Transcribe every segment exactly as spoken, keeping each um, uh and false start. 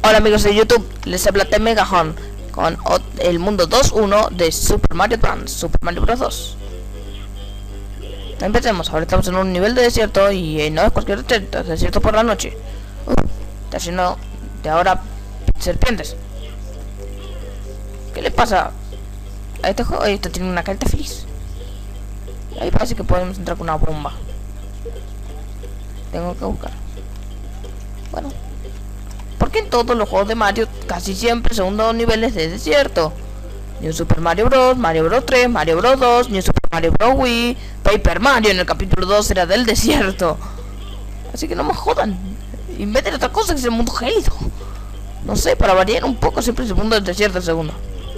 Hola amigos de YouTube, les habla T Megahon con el mundo dos punto uno de Super Mario Bros. Super Mario Bros. dos. Empecemos, ahora estamos en un nivel de desierto y eh, no es cualquier desierto, es desierto por la noche. Uh, está lleno de ahora serpientes. ¿Qué le pasa a este juego? Este tiene una carita feliz. Ahí parece que podemos entrar con una bomba. Tengo que buscar. Bueno, porque en todos los juegos de Mario casi siempre son dos niveles de desierto. New Super Mario Bros, Mario Bros tres, Mario Bros dos, New Super Mario Bros Wii, Paper Mario en el capítulo dos era del desierto. Así que no me jodan. Inventen otra cosa que es el mundo gélido. No sé, para variar un poco siempre es el mundo del desierto el segundo.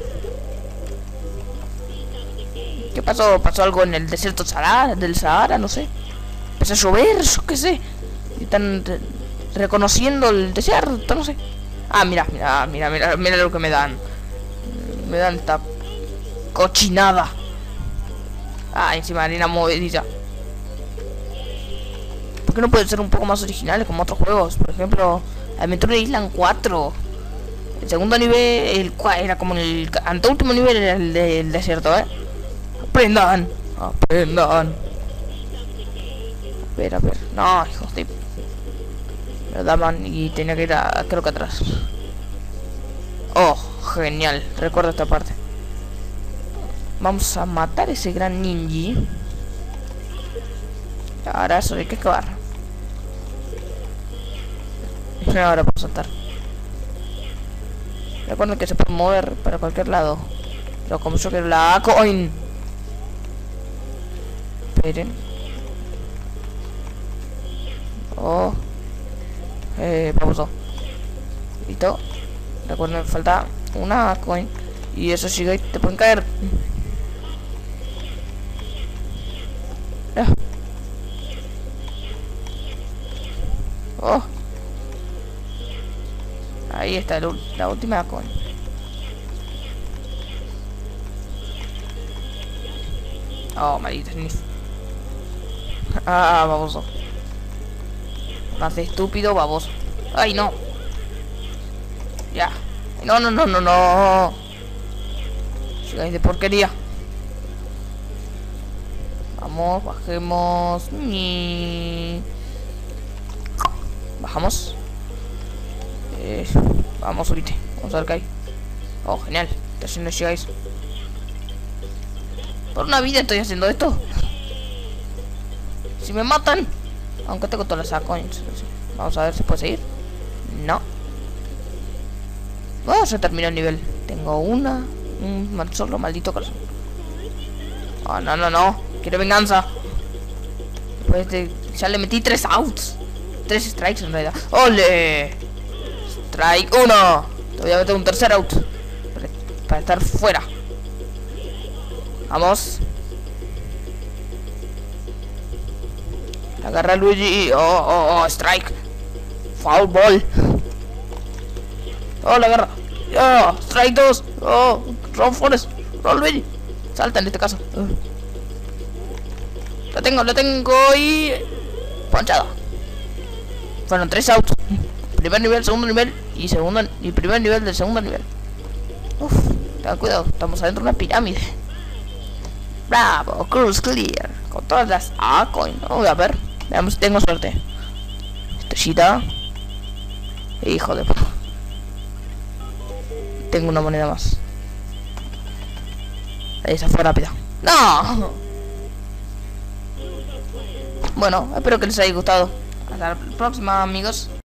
¿Qué pasó? ¿Pasó algo en el desierto Sahara, del Sahara? No sé. Empezó a llover, yo qué sé. Y están re reconociendo el desierto, no sé. Ah, mira, mira, mira, mira, mira lo que me dan. Me dan esta cochinada. Ah, encima harina movediza. ¿Por qué no pueden ser un poco más originales como otros juegos? Por ejemplo, Adventure Island cuatro. El segundo nivel, el cual era como el anteúltimo nivel, era el del desierto, ¿eh? Aprendan, aprendan. A ver, a ver. No, hijos de... Me lo daban y tenía que ir a... creo que atrás. Oh, genial. Recuerdo esta parte. Vamos a matar a ese gran ninja. Ahora eso hay que acabar. Ahora puedo saltar. Recuerden que se puede mover para cualquier lado. Pero como yo quiero la coin. Esperen. Oh. Eh, vamos a. Listo. Recuerden, me falta una coin. Y eso sigue y te pueden caer. Ah. Oh. Ahí está el, la última coin. Oh, maldita sniff. Ah, baboso. Más estúpido, baboso. Ay, no. Ya. No, no, no, no, no. Llegáis de porquería. Vamos, bajemos. Ni... Bajamos. Eh, vamos, subite. Vamos a ver qué hay. Oh, genial. Está haciendo llegáis. Por una vida estoy haciendo esto. Si me matan. Aunque tengo todas las coins. Vamos a ver si puede seguir. No. Oh, se terminó el nivel. Tengo una. Un solo maldito corazón. Oh, no, no, no. Quiero venganza. Después de... ya le metí tres outs. Tres strikes en realidad. ¡Ole! Strike uno. Te voy a meter un tercer out. Para, para estar fuera. Vamos. Agarra a Luigi. Oh, oh, oh, strike. Foul ball. Oh, la agarra. Oh, strike dos. Oh, Ron Forest. Ron Luigi. Salta en este caso. Uh. La tengo, la tengo y... ponchada. Fueron tres outs. Primer nivel, segundo nivel y segundo y primer nivel del segundo nivel. Uf, tengan cuidado, estamos adentro de una pirámide. Bravo, cruise clear. Con todas las A coin. Oh, a ver, veamos si tengo suerte. Estrellita. Hijo de... Tengo una moneda más. Esa fue rápida. ¡No! Bueno, espero que les haya gustado. Hasta la próxima, amigos.